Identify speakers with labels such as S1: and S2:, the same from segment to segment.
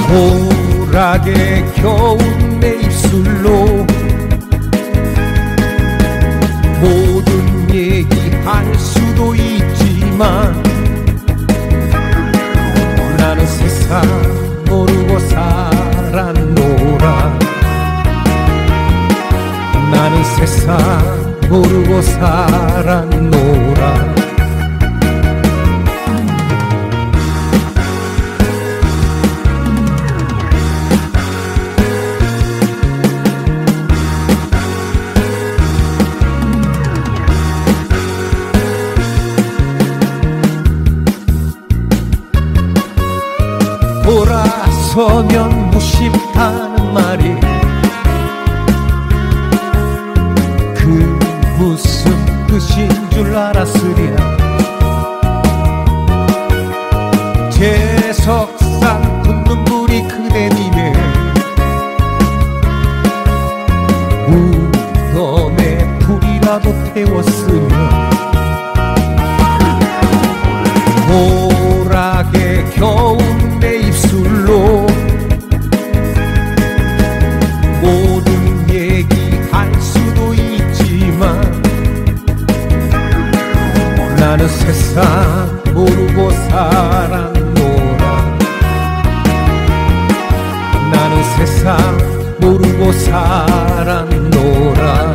S1: 고락에 겨운 내 입술로 모든 얘기할 수도 있지만 나는 세상 모르고 살았노라. 나는 세상 모르고 살았노라. 돌아서면 무심하는 말이 그 무슨 뜻인 줄 알았으랴. 제 석상 굳는 불이 그대 님의 무덤에 불이라도 태웠으면 고락에 겨운 내 입술로 모든 얘기할 수도 있지만 나는 세상 모르고 살았노라. 나는 세상 모르고 살았노라.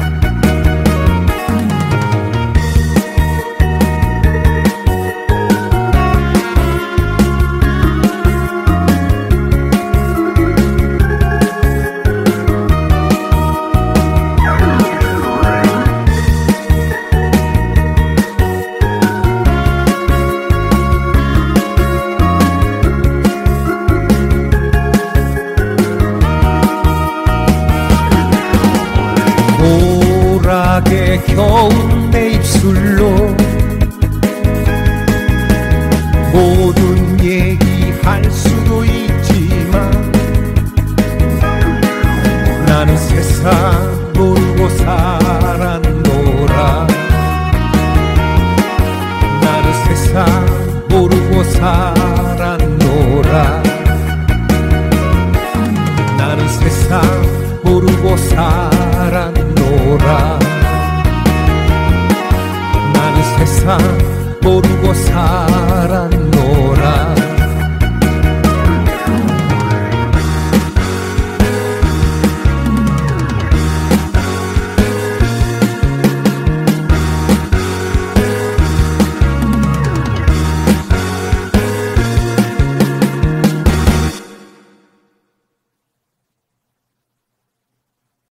S1: 고락에 겨운 내 입술로 모든 얘기할 수도 있지만 나는 세상 모르고 살았노라. 나는 세상 모르고 살았노라. 나는 세상 모르고 살았노라. 나는 세상 모르고 살았노라.